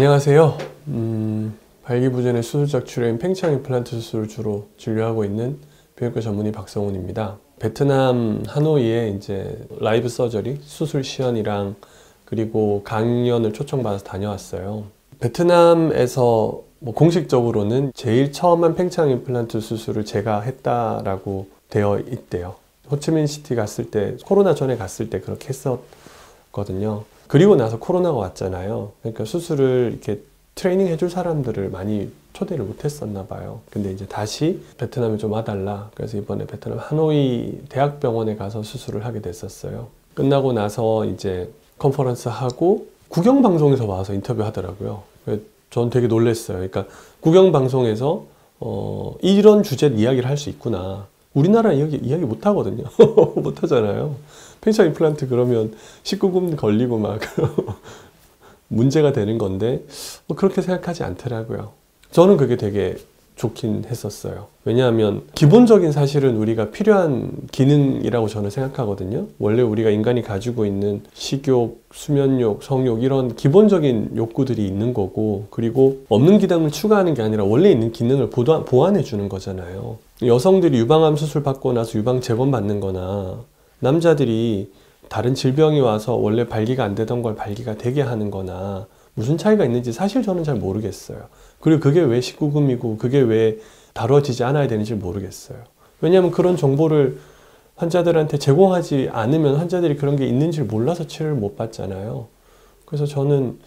안녕하세요. 발기부전의 수술적 치료인 팽창 임플란트 수술을 주로 진료하고 있는 비뇨기과 전문의 박성훈입니다. 베트남 하노이에 이제 라이브 서저리 수술 시연이랑 그리고 강연을 초청받아서 다녀왔어요. 베트남에서 공식적으로는 제일 처음 한 팽창 임플란트 수술을 제가 했다라고 되어 있대요. 호치민시티 갔을 때, 코로나 전에 갔을 때 그렇게 했었거든요. 그리고 나서 코로나가 왔잖아요. 그러니까 수술을 이렇게 트레이닝 해줄 사람들을 많이 초대를 못했었나 봐요. 근데 이제 다시 베트남에 좀 와달라. 그래서 이번에 베트남 하노이 대학병원에 가서 수술을 하게 됐었어요. 끝나고 나서 이제 컨퍼런스 하고 국영방송에서 와서 인터뷰 하더라고요. 전 되게 놀랐어요. 그러니까 국영방송에서 이런 주제 이야기를 할 수 있구나. 우리나라 이야기 못 하거든요. 못 하잖아요. 팽창 임플란트 그러면 19금 걸리고 막 문제가 되는 건데 그렇게 생각하지 않더라고요. 저는 그게 되게 좋긴 했었어요. 왜냐하면 기본적인 사실은 우리가 필요한 기능이라고 저는 생각하거든요. 원래 우리가 인간이 가지고 있는 식욕, 수면욕, 성욕 이런 기본적인 욕구들이 있는 거고, 그리고 없는 기능을 추가하는 게 아니라 원래 있는 기능을 보완해 주는 거잖아요. 여성들이 유방암 수술 받고 나서 유방 재건 받는 거나 남자들이 다른 질병이 와서 원래 발기가 안 되던 걸 발기가 되게 하는 거나 무슨 차이가 있는지 사실 저는 잘 모르겠어요. 그리고 그게 왜 19금이고 그게 왜 다뤄지지 않아야 되는지 모르겠어요. 왜냐하면 그런 정보를 환자들한테 제공하지 않으면 환자들이 그런 게 있는지를 몰라서 치료를 못 받잖아요. 그래서 저는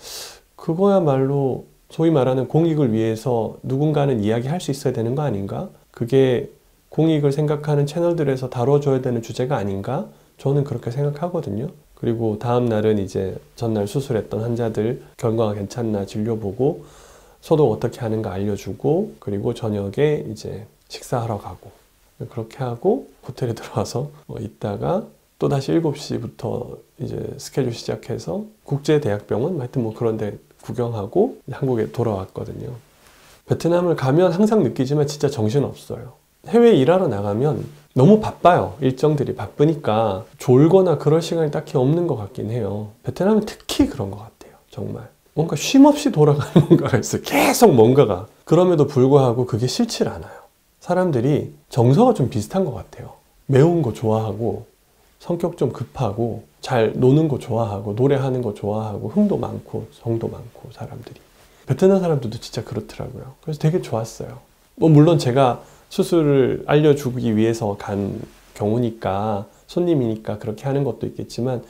그거야말로 소위 말하는 공익을 위해서 누군가는 이야기할 수 있어야 되는 거 아닌가? 그게 공익을 생각하는 채널들에서 다뤄줘야 되는 주제가 아닌가? 저는 그렇게 생각하거든요. 그리고 다음 날은 이제 전날 수술했던 환자들 결과가 괜찮나 진료 보고 소독 어떻게 하는가 알려주고, 그리고 저녁에 이제 식사하러 가고, 그렇게 하고 호텔에 들어와서 있다가 또 다시 7시부터 이제 스케줄 시작해서 국제대학병원 하여튼 그런 데 구경하고 한국에 돌아왔거든요. 베트남을 가면 항상 느끼지만 진짜 정신없어요. 해외 일하러 나가면 너무 바빠요. 일정들이 바쁘니까 졸거나 그럴 시간이 딱히 없는 것 같긴 해요. 베트남은 특히 그런 것 같아요. 정말 뭔가 쉼없이 돌아가는 뭔가가 있어요. 계속 뭔가가. 그럼에도 불구하고 그게 싫지 않아요. 사람들이 정서가 좀 비슷한 것 같아요. 매운 거 좋아하고 성격 좀 급하고 잘 노는 거 좋아하고 노래하는 거 좋아하고 흥도 많고 정도 많고 사람들이. 베트남 사람들도 진짜 그렇더라고요. 그래서 되게 좋았어요. 물론 제가 수술을 알려주기 위해서 간 경우니까 손님이니까 그렇게 하는 것도 있겠지만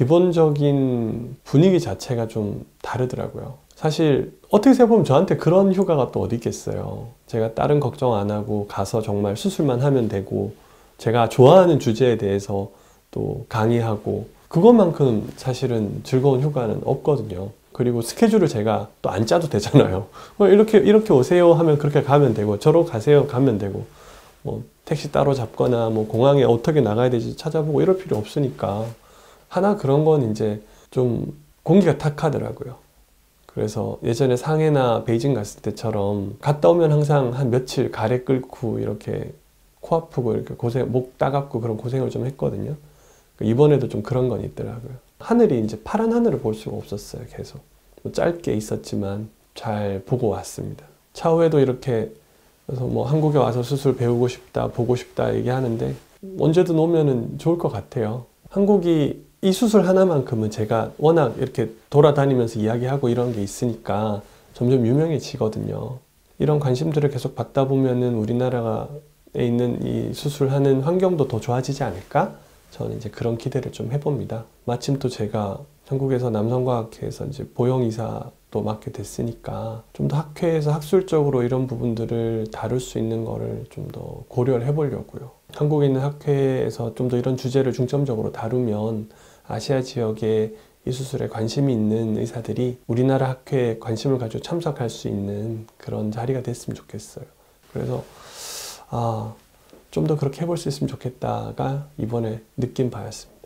기본적인 분위기 자체가 좀 다르더라고요. 사실 어떻게 생각해보면 저한테 그런 휴가가 또 어디 있겠어요. 제가 다른 걱정 안 하고 가서 정말 수술만 하면 되고 제가 좋아하는 주제에 대해서 또 강의하고 그것만큼 사실은 즐거운 휴가는 없거든요. 그리고 스케줄을 제가 또 안 짜도 되잖아요. 이렇게 오세요 하면 그렇게 가면 되고, 저로 가세요 가면 되고, 택시 따로 잡거나 공항에 어떻게 나가야 되지 찾아보고 이럴 필요 없으니까. 하나 그런 건 이제 좀 공기가 탁하더라고요. 그래서 예전에 상해나 베이징 갔을 때처럼 갔다 오면 항상 한 며칠 가래 끓고 이렇게 코 아프고 이렇게 목 따갑고 그런 고생을 좀 했거든요. 이번에도 좀 그런 건 있더라고요. 하늘이 이제 파란 하늘을 볼 수가 없었어요. 계속 짧게 있었지만 잘 보고 왔습니다. 차후에도 이렇게 그래서 한국에 와서 수술 배우고 싶다 보고 싶다 얘기하는데 언제든 오면은 좋을 것 같아요. 한국이 이 수술 하나만큼은 제가 워낙 이렇게 돌아다니면서 이야기하고 이런 게 있으니까 점점 유명해지거든요. 이런 관심들을 계속 받다 보면은 우리나라에 있는 이 수술하는 환경도 더 좋아지지 않을까? 저는 이제 그런 기대를 좀 해봅니다. 마침 또 제가 한국에서 남성과학회에서 이제 보형이사도 맡게 됐으니까 좀 더 학회에서 학술적으로 이런 부분들을 다룰 수 있는 거를 좀 더 고려를 해보려고요. 한국에 있는 학회에서 좀 더 이런 주제를 중점적으로 다루면 아시아 지역에 이 수술에 관심이 있는 의사들이 우리나라 학회에 관심을 가지고 참석할 수 있는 그런 자리가 됐으면 좋겠어요. 그래서 좀 더 그렇게 해볼 수 있으면 좋겠다가 이번에 느낀 바였습니다.